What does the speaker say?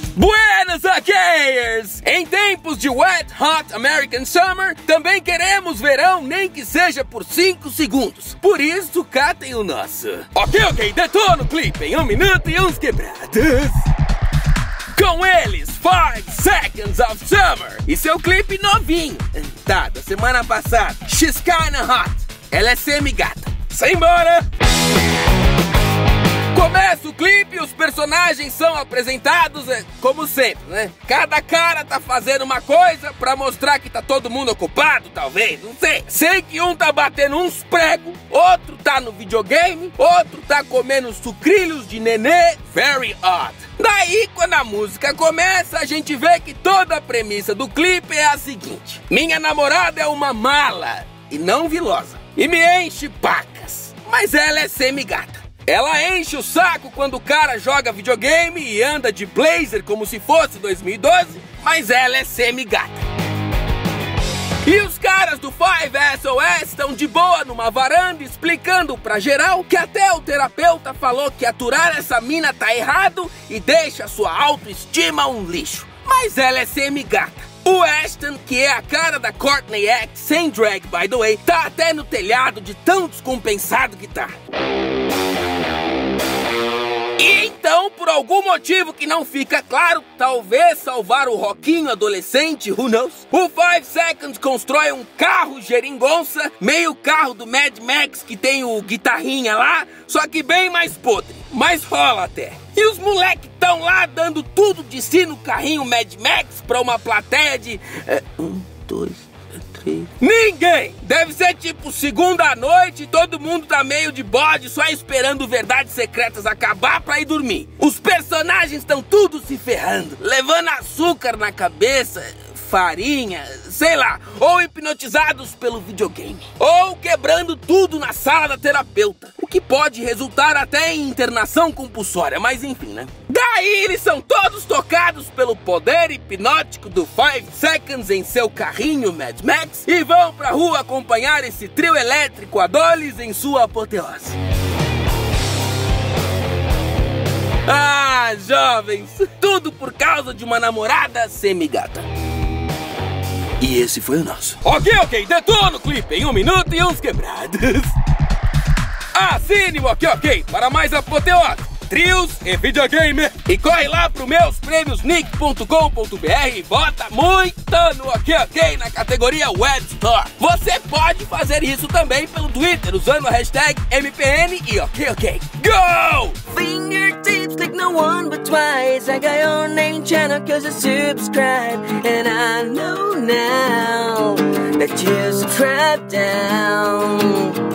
Buenas Hackers! Em tempos de Wet Hot American Summer, também queremos verão, nem que seja por 5 segundos. Por isso, catem o nosso. Ok, detona o clipe em 1 minuto e uns quebrados. Com eles, 5 Seconds of Summer e seu clipe novinho. Tá, da semana passada. She's Kinda Hot. Ela é semi-gata. Simbora! Começa o clipe e os personagens são apresentados como sempre, né? Cada cara tá fazendo uma coisa pra mostrar que tá todo mundo ocupado, talvez, não sei. Sei que um tá batendo uns pregos, outro tá no videogame, outro tá comendo sucrilhos de nenê. Very odd. Daí, quando a música começa, a gente vê que toda a premissa do clipe é a seguinte: minha namorada é uma mala e não vilosa, e me enche pacas, mas ela é semi-gata. Ela enche o saco quando o cara joga videogame e anda de blazer como se fosse 2012, mas ela é semi-gata. E os caras do 5SOS estão de boa numa varanda explicando pra geral que até o terapeuta falou que aturar essa mina tá errado e deixa sua autoestima um lixo. Mas ela é semi-gata. O Ashton, que é a cara da Courtney Act, sem drag by the way, tá até no telhado de tão descompensado que tá. E então, por algum motivo que não fica claro, talvez salvar o roquinho adolescente, who knows, o 5 Seconds constrói um carro geringonça, meio carro do Mad Max que tem o guitarrinha lá, só que bem mais podre, mas rola até. E os moleques tão lá dando tudo de si no carrinho Mad Max pra uma plateia de... 1, 2... Ninguém! Deve ser tipo segunda noite e todo mundo tá meio de bode só esperando Verdades Secretas acabar pra ir dormir. Os personagens estão tudo se ferrando, levando açúcar na cabeça, farinha, sei lá, ou hipnotizados pelo videogame, ou quebrando tudo na sala da terapeuta, o que pode resultar até em internação compulsória, mas enfim, né? Daí eles são todos tocados pelo poder hipnótico do 5 Seconds em seu carrinho Mad Max e vão pra rua acompanhar esse trio elétrico Adolis em sua apoteose. Ah, jovens, tudo por causa de uma namorada semi-gata. E esse foi o nosso. Ok, detona o clipe em 1 minuto e uns quebrados. Assine o Ok para mais apoteose, trios e videogame. E corre lá pro meusprêmiosnick.com.br e bota muito no Ok na categoria Web Store. Você pode fazer isso também pelo Twitter usando a hashtag MPN e Ok. Go! Fingertips click no one but twice. I got your name channel cause I subscribe. And I know now that you're strapped down.